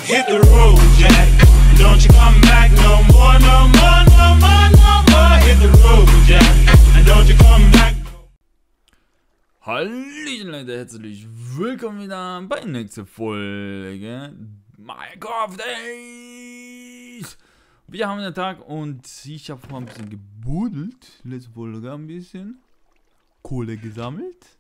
hit the road, Jack. Don't you come back no more, no more, no more, no more. Hit the road, Jack. And don't you come back. Hallöchen Leute, herzlich willkommen wieder bei der nächsten Folge Minecraft Days. Wir haben den Tag und ich habe mal ein bisschen gebuddelt. Letzte Folge ein bisschen Kohle gesammelt.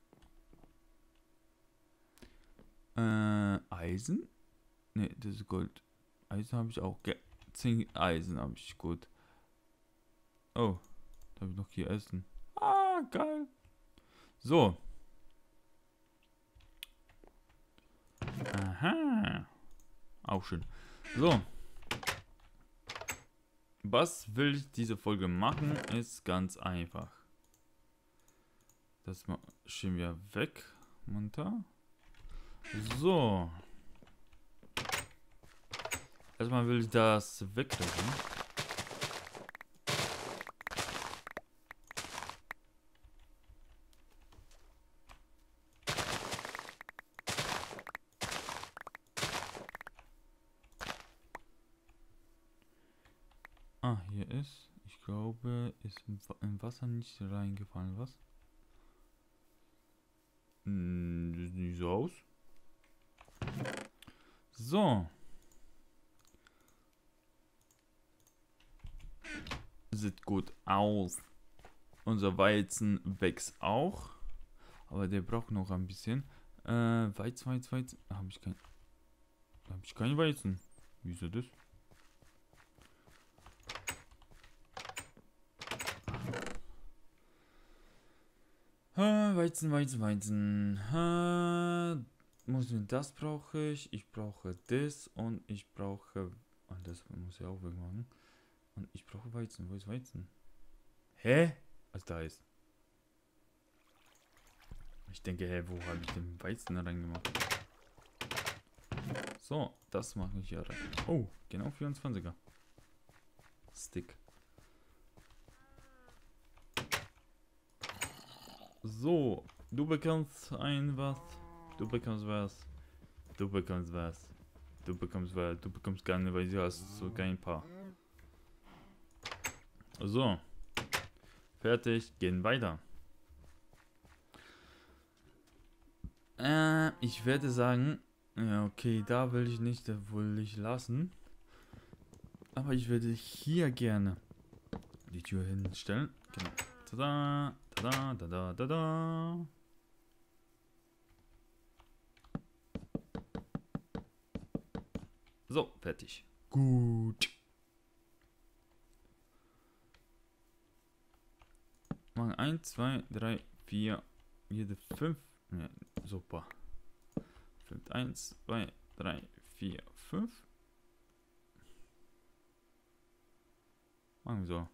Eisen? Ne, das ist Gold. Eisen habe ich auch. Zink Eisen habe ich, gut. Oh, da habe ich noch hier Essen. Ah, geil. So. Aha. Auch schön. So. Was will ich diese Folge machen? Ist ganz einfach. Das schieben wir weg. Munter. So. Erstmal will ich das weglassen. Ah, hier ist, ich glaube, ist im Wasser nicht reingefallen, was? Sieht nicht so aus. So. Sieht gut aus. Unser Weizen wächst auch. Aber der braucht noch ein bisschen. Weizen. Habe ich kein Weizen. Wieso das? Weizen. Das brauche ich. Ich brauche das und ich brauche. Und das muss ich auch wegmachen. Und ich brauche Weizen. Wo ist Weizen? Hä? Also da ist. Ich denke, hä, wo habe ich den Weizen reingemacht? So, das mache ich ja rein. Oh, genau 24er. Stick. So, du bekommst was. Du bekommst was. Du bekommst was. Du bekommst was. Du bekommst gar nicht, weil du hast so kein Paar. So. Fertig. Gehen weiter. Ich werde sagen, ja, okay, da will ich nicht, da will ich lassen. Aber ich werde hier gerne die Tür hinstellen. Genau. Tada, tada, tada, tada. So, fertig. Gut. Machen 1, 2, 3, 4, jede 5. Ja, super. 1, 2, 3, 4, 5. Machen wir so.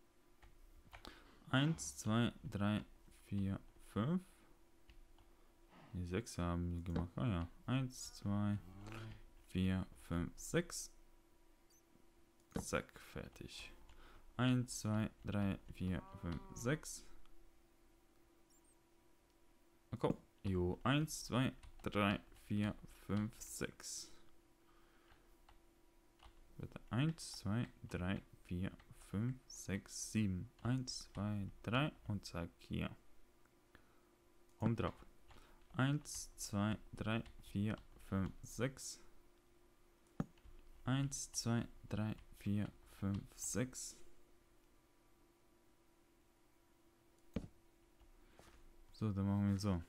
1, 2, 3, 4, 5. Die 6 haben wir gemacht. Ah ja. 1, 2, 4, 5, 6. Zack, fertig. 1, 2, 3, 4, 5, 6. Na komm. Jo, 1, 2, 3, 4, 5, 6. Bitte 1, 2, 3, 4, 5, 6, 7. 1, 2, 3 und zack, hier. Oben drauf. 1, 2, 3, 4, 5, 6. 1, 2, 3, 4, 5, 6. So, dann machen wir so.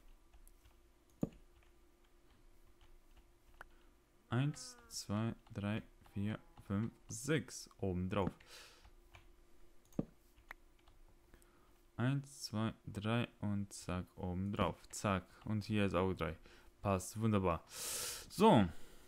1, 2, 3, 4, 5, 6 oben drauf. 1, 2, 3 und zack, oben drauf. Zack. Und hier ist auch 3. Passt, wunderbar. So.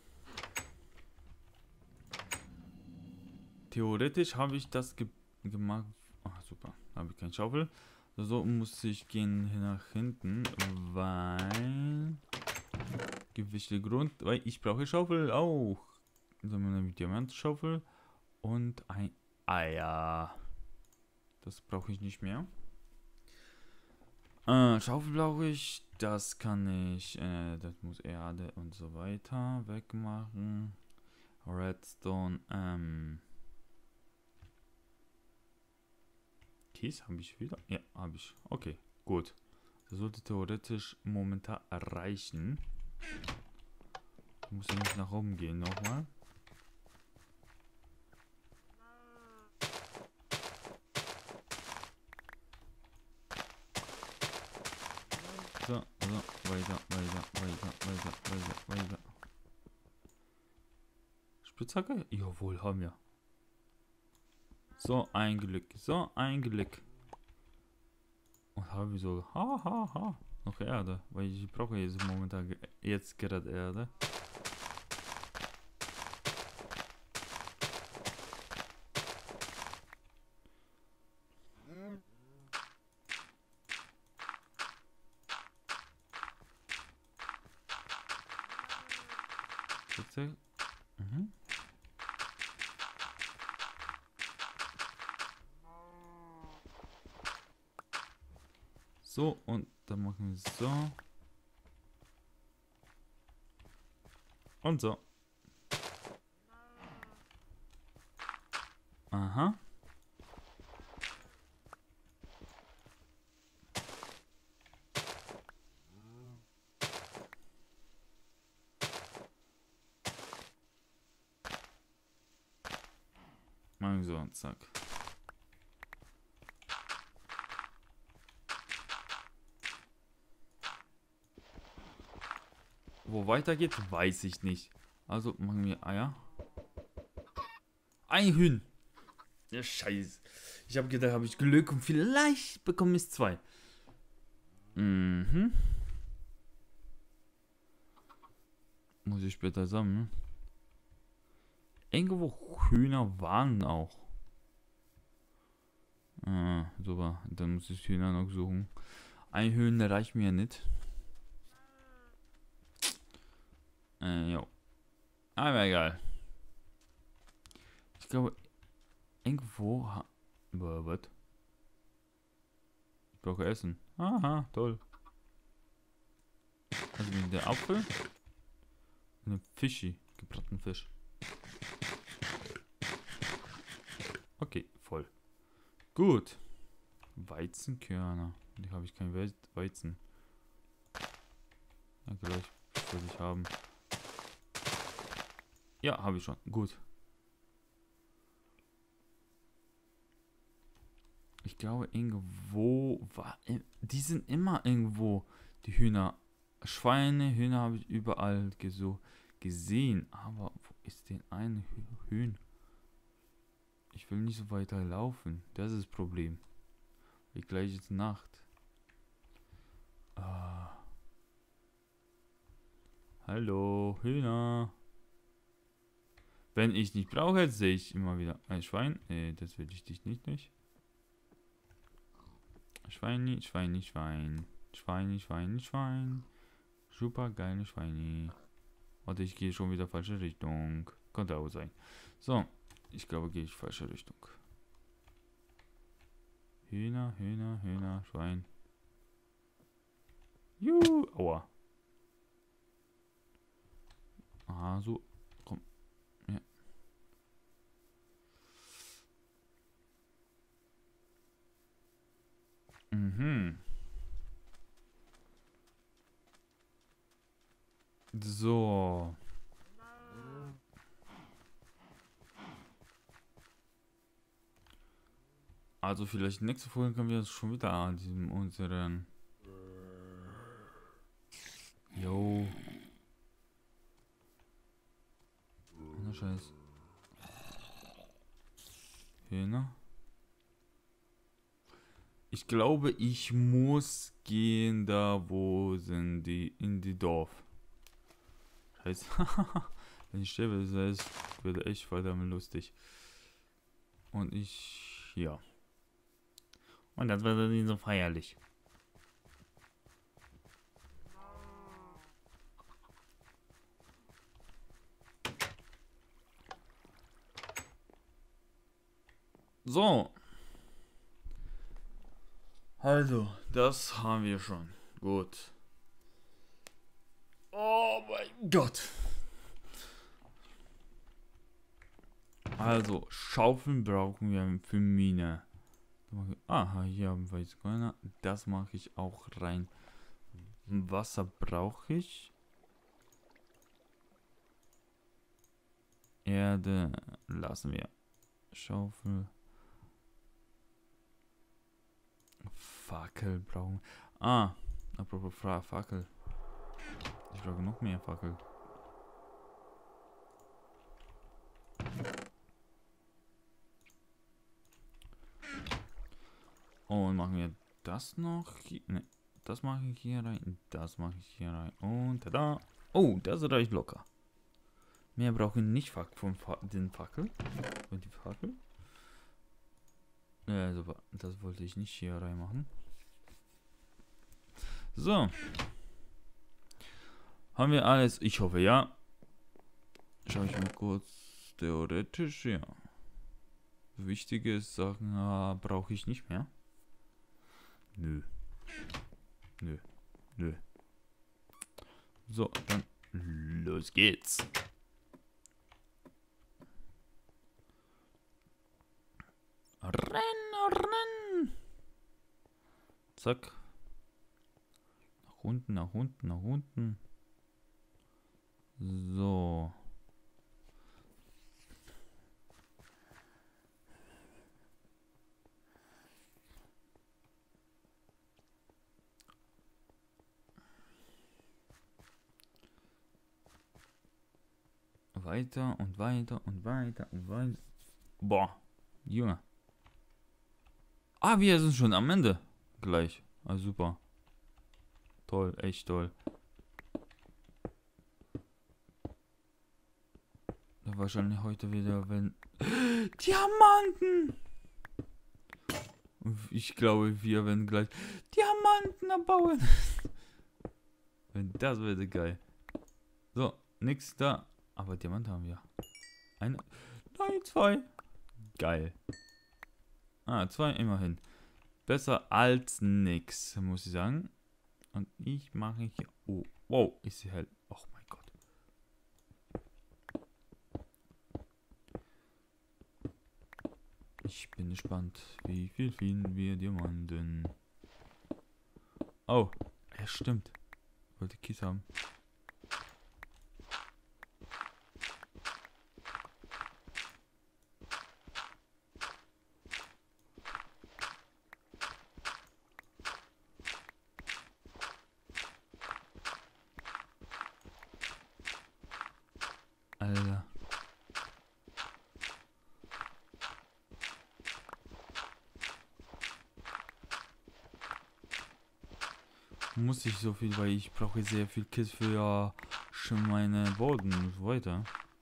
Theoretisch habe ich das gemacht. Ach, super. Habe ich keine Schaufel. So muss ich gehen nach hinten, weil gewisser Grund, weil ich brauche Schaufel auch. So eine Diamantschaufel und ein Eier. Das brauche ich nicht mehr. Schaufel brauche ich. Das kann ich. Das muss Erde und so weiter wegmachen. Redstone. Kies habe ich wieder? Ja, habe ich. Okay, gut. Das sollte theoretisch momentan erreichen. Ich muss ja nicht nach oben gehen nochmal. So, weiter. Spitzhacke? Jawohl, haben wir. So ein Glück. Und habe ich so, noch Erde, weil ich brauche jetzt momentan jetzt gerade Erde. Mhm. So, und dann machen wir so. Und so. Aha. Machen wir so, und zack. Wo weitergeht, weiß ich nicht. Also machen wir Eier. Ein Hühn. Ja, scheiße. Ich habe gedacht, habe ich Glück und vielleicht bekomme ich 2. Mhm. Muss ich später sammeln. Irgendwo Hühner waren auch. Super. Dann muss ich Hühner noch suchen. Ein Hühn reicht mir nicht. Jo. Aber egal. Ich glaube, irgendwo was? Ich brauche Essen. Aha, toll. Also mit der Apfel. Und ein Fischi. Gebratenen Fisch. Okay, voll. Gut. Weizenkörner. Die habe ich kein Weizen. Ja, gleich soll ich haben. Ja, habe ich schon. Gut. Ich glaube, irgendwo war. Die sind immer irgendwo. Die Hühner. Schweine, Hühner habe ich überall gesehen. Aber wo ist denn ein Hühn? Ich will nicht so weiter laufen. Das ist das Problem. Die gleiche Nacht. Hallo, Hühner. Wenn ich nicht brauche, sehe ich immer wieder ein Schwein. Das will ich dich nicht. Schweini. Schwein. Super geile Schweini. Warte, ich gehe schon wieder falsche Richtung. Könnte auch sein. So, ich glaube, gehe ich falsche Richtung. Hühner, Schwein. Juhu, aua. Ah, so. Komm. Ja. Mhm. So. Also vielleicht nächste Folge können wir das schon wieder an diesem unseren. Jo. Na Scheiß. Hühner. Ich glaube, ich muss gehen da, wo sind die, in die Dorf. Scheiße. Wenn ich sterbe, das heißt, wird echt verdammt lustig. Und ja. Und das wird dann nicht so feierlich. So. Also, das haben wir schon. Gut. Oh mein Gott. Also, Schaufeln brauchen wir für Mine. Aha, hier haben wir jetzt keiner. Das mache ich auch rein. Wasser brauche ich. Erde lassen wir. Schaufel. Fackel brauchen. Apropos Fackel. Ich brauche noch mehr Fackel. Und machen wir das noch. Ne, das mache ich hier rein. Das mache ich hier rein. Und tada. Oh, das reicht locker. Mehr brauche ich nicht von den Fackel. Und die Fackel. Ja, super. Das wollte ich nicht hier rein machen. So. Haben wir alles? Ich hoffe, ja. Schaue ich mal kurz. Theoretisch, ja. Wichtige Sachen brauche ich nicht mehr. Nö. Nö. Nö. So, dann los geht's. Rennen. Zack. Nach unten, nach unten, nach unten. So. Weiter und weiter und weiter und weiter. Boah, Junge. Wir sind schon am Ende. Gleich. Super. Toll, echt toll. Wahrscheinlich heute wieder, wenn... Diamanten! Ich glaube, wir werden gleich Diamanten abbauen. Das wäre geil. So, nix da. Aber Diamant haben wir. Eine. Nein, 2. Geil. 2 immerhin. Besser als nix, muss ich sagen. Und ich mache hier. Oh, wow, ist sie hell. Oh mein Gott. Ich bin gespannt, wie viel finden wir Diamanten. Oh, ja stimmt. Ich wollte Kies haben. Alter. Muss ich so viel, weil ich brauche sehr viel Kiss für schon meine Boden und so weiter.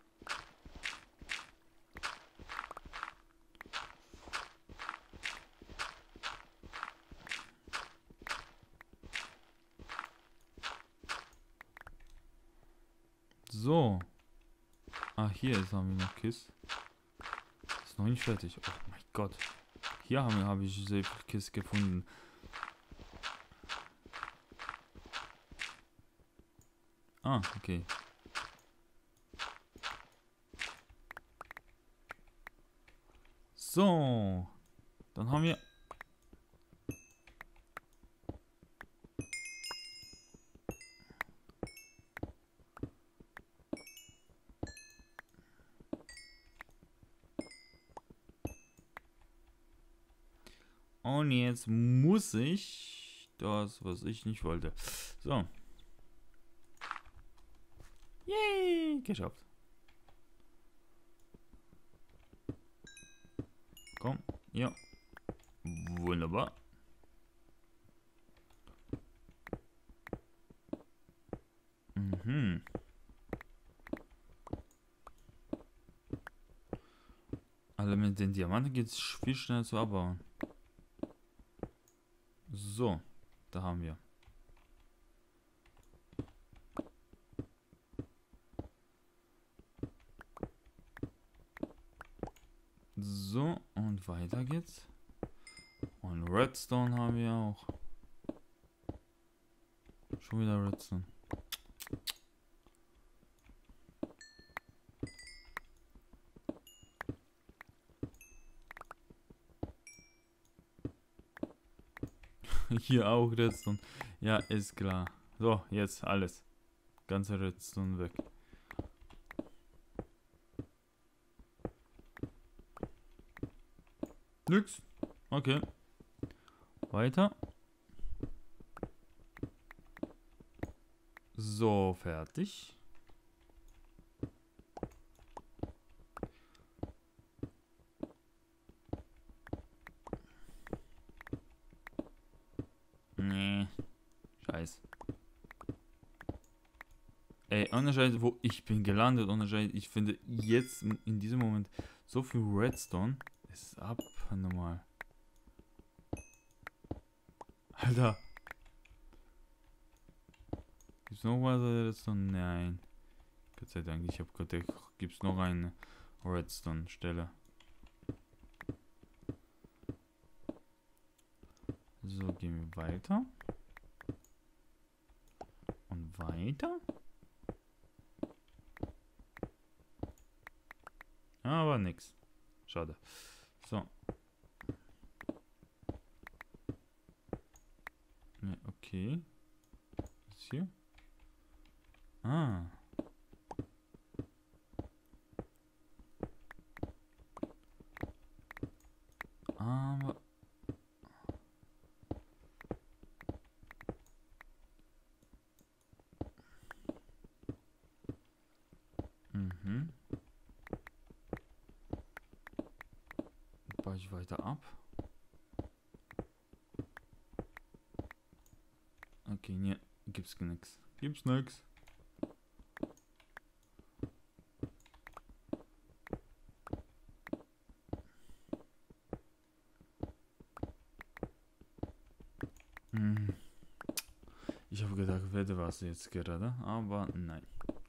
So. Hier ist haben wir noch Kiss. Ist noch nicht fertig. Oh mein Gott. Hier habe ich sehr viel Kiss gefunden. Okay. So. Dann haben wir... Und jetzt muss ich das, was ich nicht wollte. So. Yay, geschafft. Komm, ja. Wunderbar. Also mit den Diamanten geht es viel schneller zu abbauen. So, da haben wir. So, und weiter geht's. Und Redstone haben wir auch. Schon wieder Redstone. Hier auch Redstone. Ja, ist klar. So, jetzt alles. Ganze Redstone weg. Nix. Okay. Weiter. So, fertig. Nee. Scheiß. Ey, ohne Scheiß, wo ich bin gelandet, ohne Scheiß, ich finde jetzt in diesem Moment so viel Redstone. Ist abnormal. Alter. Gibt's noch was Redstone? Nein. Gott sei Dank, ich habe gerade, gibt's noch eine Redstone-Stelle. So, gehen wir weiter. Und weiter. Aber nix. Schade. So. Ne, okay. Was ist hier? Ah. Aber... Mhm. Baue ich weiter ab. Okay, ne, gibt's nix. Gibt's nix. Ich habe gedacht, werde was jetzt gerade, aber nein.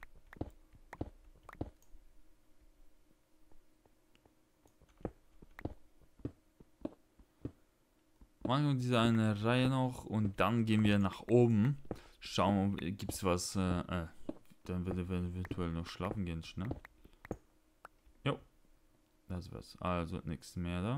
Machen wir diese eine Reihe noch und dann gehen wir nach oben. Schauen, gibt es was. Dann werden wir eventuell noch schlafen gehen, schnell. Jo. Das war's. Also nichts mehr da.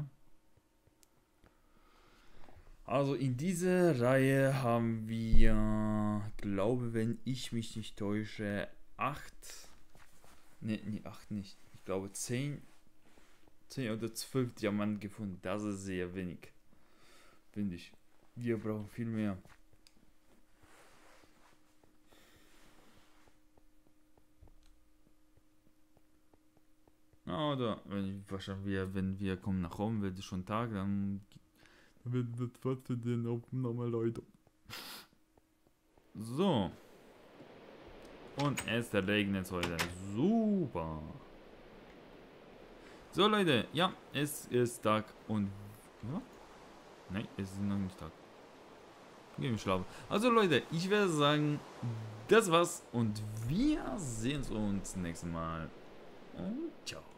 Also in dieser Reihe haben wir, glaube, wenn ich mich nicht täusche, 8. Ne, 8 nicht. Ich glaube 10 oder 12 Diamanten gefunden. Das ist sehr wenig. Finde ich. Wir brauchen viel mehr. Oder wenn wir kommen nach oben, wird es schon Tag, dann wird das fast für den Aufnahme, Leute. So. Und es regnet heute. Super. So Leute, ja, es ist Tag und... Ja? Nein, es ist noch nicht Tag. Gehen wir schlafen. Also Leute, ich werde sagen, das war's und wir sehen uns nächstes Mal. Und ciao.